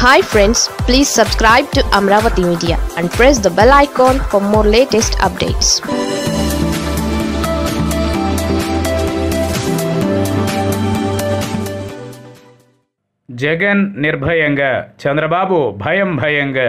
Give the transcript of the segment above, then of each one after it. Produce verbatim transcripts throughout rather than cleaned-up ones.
Hi friends, please subscribe to Amaravathi Media and press the bell icon for more latest updates. Jagan నిర్భయంగా, చంద్రబాబు భయం భయంగా.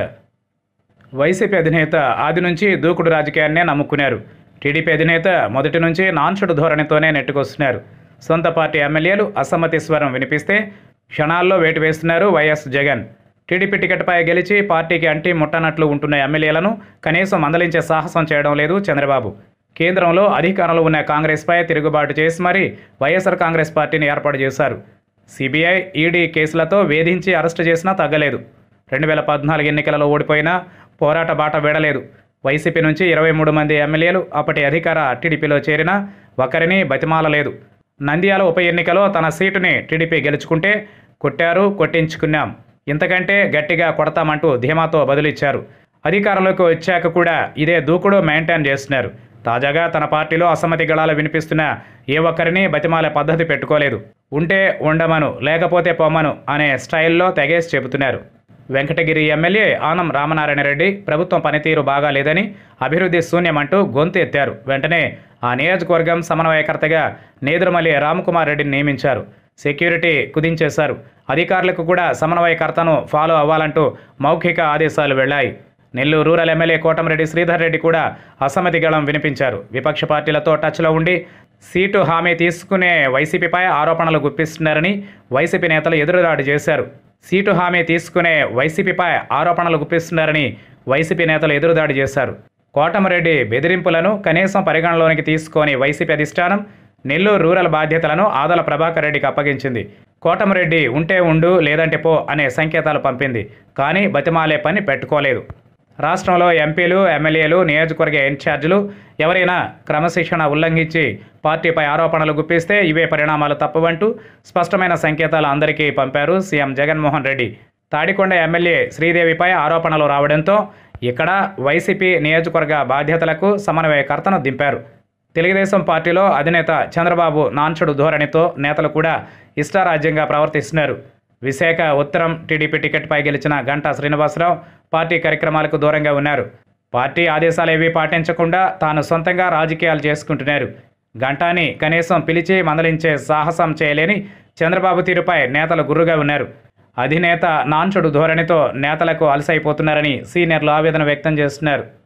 YCP అధినేత ఆది నుంచి దూకుడు రాజకీయాన్నే నమ్ముకున్నారు. టీడీపీ అధినేత మొదటి నుంచి నాన్చుడు ధోరణితోనే నెట్టుకొస్తున్నారు. సొంత పార్టీ ఎమ్మెల్యేలు అసమ్మతి స్వరం వినిపిస్తే క్షణాల్లో వేటు వేస్తున్నారు వైఎస్ జగన్. టీడీపీ టికెట్పై గెలిచి పార్టీకి అంటి ముట్టనట్లు ఉంటున్న ఎమ్మెల్యేలను కనీసం మందలించే సాహసం చేయడం లేదు చంద్రబాబు. కేంద్రంలో అధికారంలో ఉన్న కాంగ్రెస్పై తిరుగుబాటు చేసి మరీ వైఎస్ఆర్ కాంగ్రెస్ పార్టీని ఏర్పాటు చేశారు. సిబిఐ, ఈడీ కేసులతో వేధించి అరెస్టు చేసినా తగ్గలేదు. రెండు వేల పద్నాలుగు ఎన్నికలలో ఓడిపోయినా పోరాట బాట వీడలేదు. వైసీపీ నుంచి ఇరవై మూడు మంది ఎమ్మెల్యేలు అప్పటి అధికార టీడీపీలో చేరినా ఒకరిని బతిమాలలేదు. నంద్యాల ఉప ఎన్నికలో తన సీటుని టీడీపీ గెలుచుకుంటే కొట్టారు, కొట్టించుకున్నాం, ఇంతకంటే గట్టిగా కొడతామంటూ ధీమాతో బదులిచ్చారు. అధికారంలోకి వచ్చాక కూడా ఇదే దూకుడు మెయింటైన్ చేస్తున్నారు. తాజాగా తన పార్టీలో అసమ్మతి గళాలు వినిపిస్తున్న ఏ ఒక్కరిని బతిమాలే పద్ధతి పెట్టుకోలేదు. ఉంటే ఉండమను, లేకపోతే పొమ్మను అనే స్టైల్లో తెగేసి చెబుతున్నారు. వెంకటగిరి ఎమ్మెల్యే ఆనం రామనారాయణ రెడ్డి ప్రభుత్వం పనితీరు బాగా లేదని, అభివృద్ధి శూన్యమంటూ గొంతు ఎత్తారు. వెంటనే ఆ నియోజకవర్గం సమన్వయకర్తగా నేదురుమల్లి రామకుమార్ రెడ్డిని నియమించారు. సెక్యూరిటీ కుదించేశారు. అధికారులకు కూడా సమన్వయకర్తను ఫాలో అవ్వాలంటూ మౌఖిక ఆదేశాలు వెళ్లాయి. నెల్లూరు రూరల్ ఎమ్మెల్యే కోటమిరెడ్డి శ్రీధర్ రెడ్డి కూడా అసమ్మతి గళం వినిపించారు. విపక్ష పార్టీలతో టచ్లో ఉండి సీటు హామీ తీసుకునే వైసీపీపై ఆరోపణలు గుప్పిస్తున్నారని వైసీపీ నేతలు ఎదురుదాడి చేశారు. సీటు హామీ తీసుకునే వైసీపీపై ఆరోపణలు గుప్పిస్తున్నారని వైసీపీ నేతలు ఎదురుదాడి చేశారు. కోటమిరెడ్డి బెదిరింపులను కనీసం పరిగణలోనికి తీసుకొని వైసీపీ అధిష్టానం నెల్లూరు రూరల్ బాధ్యతలను ఆదల ప్రభాకర్ రెడ్డికి అప్పగించింది. కోటమిరెడ్డి ఉంటే ఉండు, లేదంటే పో అనే సంకేతాలు పంపింది. కానీ బతిమాలే పని పెట్టుకోలేదు. రాష్ట్రంలో ఎంపీలు, ఎమ్మెల్యేలు, నియోజకవర్గ ఇన్ఛార్జీలు ఎవరైనా క్రమశిక్షణ ఉల్లంఘించి పార్టీపై ఆరోపణలు గుప్పిస్తే ఇవే పరిణామాలు తప్పవంటూ స్పష్టమైన సంకేతాలు అందరికీ పంపారు సీఎం జగన్మోహన్ రెడ్డి. తాడికొండ ఎమ్మెల్యే శ్రీదేవిపై ఆరోపణలు రావడంతో ఇక్కడ వైసీపీ నియోజకవర్గ బాధ్యతలకు సమన్వయకర్తను దింపారు. తెలుగుదేశం పార్టీలో అధినేత చంద్రబాబు నాన్చుడు ధోరణితో నేతలు కూడా ఇష్టారాజ్యంగా ప్రవర్తిస్తున్నారు. విశాఖ ఉత్తరం టీడీపీ టికెట్పై గెలిచిన గంటా శ్రీనివాసరావు పార్టీ కార్యక్రమాలకు దూరంగా ఉన్నారు. పార్టీ ఆదేశాలేవీ పాటించకుండా తాను సొంతంగా రాజకీయాలు చేసుకుంటున్నారు. గంటాని కనీసం పిలిచి మందలించే సాహసం చేయలేని చంద్రబాబు తీరుపై నేతలు గుర్రుగా ఉన్నారు. అధినేత నాన్చుడు ధోరణితో నేతలకు అలసైపోతున్నారని సీనియర్లు ఆవేదన వ్యక్తం చేస్తున్నారు.